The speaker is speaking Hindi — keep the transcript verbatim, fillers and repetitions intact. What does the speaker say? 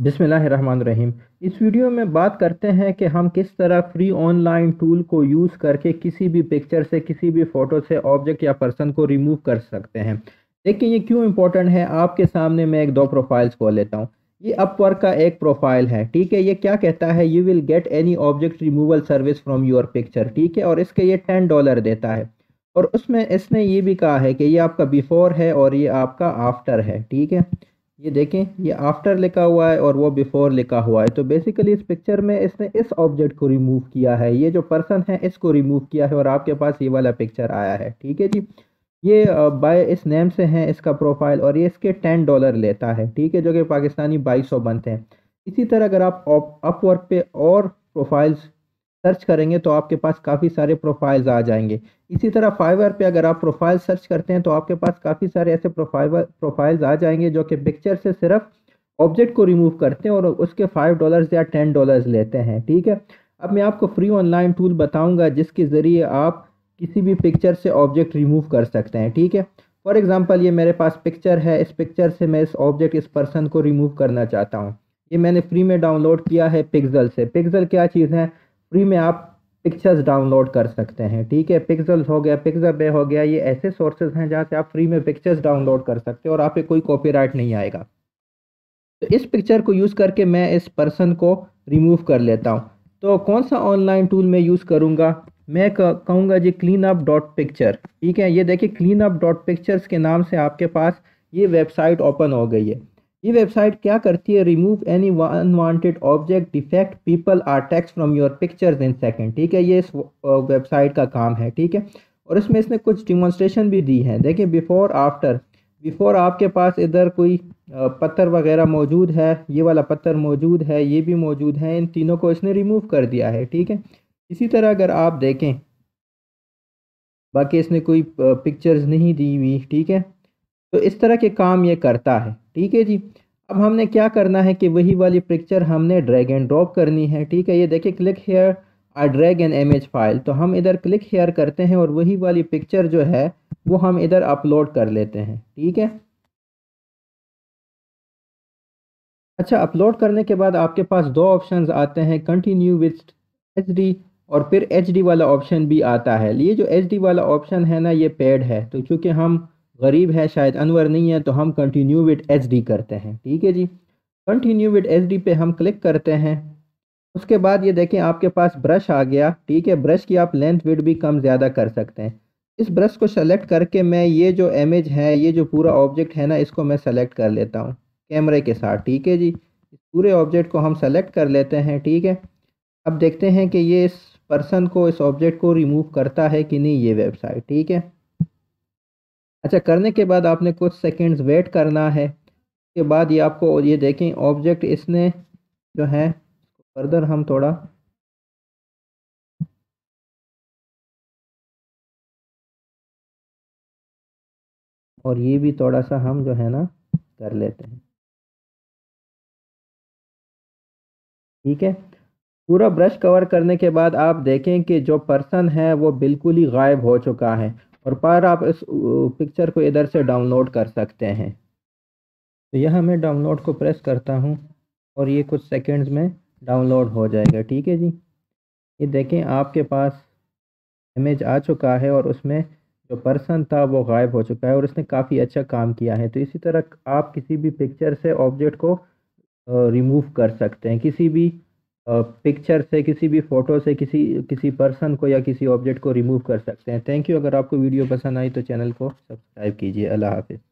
बिस्मिल्लाहिर्रहमानिर्रहीम। इस वीडियो में बात करते हैं कि हम किस तरह फ्री ऑनलाइन टूल को यूज़ करके किसी भी पिक्चर से, किसी भी फ़ोटो से ऑब्जेक्ट या पर्सन को रिमूव कर सकते हैं। देखिए ये क्यों इम्पोर्टेंट है, आपके सामने मैं एक दो प्रोफाइल्स खोल लेता हूँ। ये अपवर्क का एक प्रोफाइल है, ठीक है। ये क्या कहता है, you will get any object removal service from your picture, ठीक है। और इसके ये टेन डॉलर देता है। और उसमें इसने ये भी कहा है कि ये आपका बिफ़ोर है और ये आपका आफ्टर है, ठीक है। ये देखें, ये आफ्टर लिखा हुआ है और वो बिफोर लिखा हुआ है। तो बेसिकली इस पिक्चर में इसने इस ऑब्जेक्ट को रिमूव किया है, ये जो पर्सन है इसको रिमूव किया है और आपके पास ये वाला पिक्चर आया है, ठीक है जी। ये बाय इस नेम से है इसका प्रोफाइल और ये इसके टेन डॉलर लेता है, ठीक है, जो कि पाकिस्तानी बाईस सौ बनते हैं। इसी तरह अगर आप अपवर्क पे और प्रोफाइल्स सर्च करेंगे तो आपके पास काफ़ी सारे प्रोफाइल्स आ जाएंगे। इसी तरह फाइवर पे अगर आप प्रोफाइल सर्च करते हैं तो आपके पास काफ़ी सारे ऐसे प्रोफाइल प्रोफाइल्स आ जाएंगे जो कि पिक्चर से सिर्फ ऑब्जेक्ट को रिमूव करते हैं और उसके फाइव डॉलर्स या टेन डॉलर्स लेते हैं, ठीक है। अब मैं आपको फ्री ऑनलाइन टूल बताऊंगा जिसके ज़रिए आप किसी भी पिक्चर से ऑब्जेक्ट रिमूव कर सकते हैं, ठीक है। फॉर एग्ज़ाम्पल ये मेरे पास पिक्चर है, इस पिक्चर से मैं इस ऑब्जेक्ट इस पर्सन को रिमूव करना चाहता हूँ। ये मैंने फ्री में डाउनलोड किया है पिक्सल से। पिक्सल क्या चीज़ है, फ्री में आप पिक्चर्स डाउनलोड कर सकते हैं, ठीक है। पिक्सेल्स हो गया, पिक्साबे हो गया, ये ऐसे सोर्सेज हैं जहाँ से आप फ्री में पिक्चर्स डाउनलोड कर सकते हैं और आप पे कोई कॉपीराइट नहीं आएगा। तो इस पिक्चर को यूज़ करके मैं इस पर्सन को रिमूव कर लेता हूँ। तो कौन सा ऑनलाइन टूल मैं यूज़ करूँगा, मैं कहूँगा जी क्लीन अप डॉट पिक्चर, ठीक है। ये देखिए क्लीन अप डॉट पिक्चर्स के नाम से आपके पास ये वेबसाइट ओपन हो गई है। ये वेबसाइट क्या करती है, remove any unwanted object, defect, people or text from your pictures in second, ठीक है। ये इस वेबसाइट का काम है, ठीक है। और इसमें इसने कुछ डिमॉन्स्ट्रेशन भी दी है। देखिए बिफोर आफ्टर, बिफोर आपके पास इधर कोई पत्थर वगैरह मौजूद है, ये वाला पत्थर मौजूद है, ये भी मौजूद है, इन तीनों को इसने रिमूव कर दिया है, ठीक है। इसी तरह अगर आप देखें, बाकी इसने कोई पिक्चर्स नहीं दी हुई, ठीक है। तो इस तरह के काम ये करता है, ठीक है जी। अब हमने क्या करना है कि वही वाली पिक्चर हमने ड्रैग एंड ड्रॉप करनी है, ठीक है। ये देखिए click here or drag an image file, तो हम इधर क्लिक हेयर करते हैं और वही वाली पिक्चर जो है वो हम इधर अपलोड कर लेते हैं, ठीक है। अच्छा, अपलोड करने के बाद आपके पास दो ऑप्शंस आते हैं, कंटिन्यू विथ एचडी और फिर एचडी वाला ऑप्शन भी आता है। ये जो एचडी वाला ऑप्शन है ना, ये पेड है। तो क्योंकि हम गरीब है, शायद अनवर नहीं है, तो हम कंटिन्यू विथ एचडी करते हैं, ठीक है जी। कंटिन्यू विथ एचडी पे हम क्लिक करते हैं। उसके बाद ये देखें आपके पास ब्रश आ गया, ठीक है। ब्रश की आप लेंथ विड्थ भी कम ज़्यादा कर सकते हैं। इस ब्रश को सेलेक्ट करके मैं ये जो इमेज है, ये जो पूरा ऑब्जेक्ट है ना, इसको मैं सेलेक्ट कर लेता हूँ कैमरे के साथ, ठीक है जी। इस पूरे ऑब्जेक्ट को हम सेलेक्ट कर लेते हैं, ठीक है। अब देखते हैं कि ये इस पर्सन को, इस ऑब्जेक्ट को रिमूव करता है कि नहीं ये वेबसाइट, ठीक है। अच्छा, करने के बाद आपने कुछ सेकंड्स वेट करना है। उसके बाद ये आपको, ये देखें ऑब्जेक्ट इसने जो है, फर्दर हम थोड़ा, और ये भी थोड़ा सा हम जो है ना कर लेते हैं, ठीक है। पूरा ब्रश कवर करने के बाद आप देखें कि जो पर्सन है वो बिल्कुल ही गायब हो चुका है। और पर आप इस पिक्चर को इधर से डाउनलोड कर सकते हैं। तो यहाँ मैं डाउनलोड को प्रेस करता हूँ और ये कुछ सेकंड्स में डाउनलोड हो जाएगा, ठीक है जी। ये देखें आपके पास इमेज आ चुका है और उसमें जो पर्सन था वो गायब हो चुका है और उसने काफ़ी अच्छा काम किया है। तो इसी तरह आप किसी भी पिक्चर से ऑब्जेक्ट को रिमूव कर सकते हैं, किसी भी पिक्चर से, किसी भी फ़ोटो से किसी किसी पर्सन को या किसी ऑब्जेक्ट को रिमूव कर सकते हैं। Thank you. अगर आपको वीडियो पसंद आई तो चैनल को सब्सक्राइब कीजिए। अल्लाह हाफिज़।